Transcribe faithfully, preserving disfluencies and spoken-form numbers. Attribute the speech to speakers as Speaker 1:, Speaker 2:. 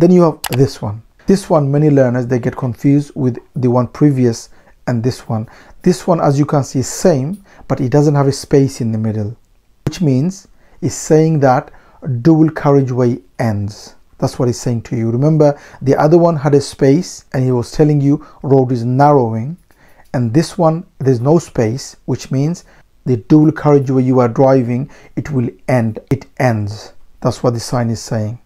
Speaker 1: Then you have this one. This one, many learners, they get confused with the one previous and this one. This one, as you can see, is same, but it doesn't have a space in the middle, which means it's saying that dual carriageway ends. That's what he's saying to you. Remember, the other one had a space and he was telling you road is narrowing, and this one there's no space, which means the dual carriageway you are driving, it will end. It ends. That's what the sign is saying.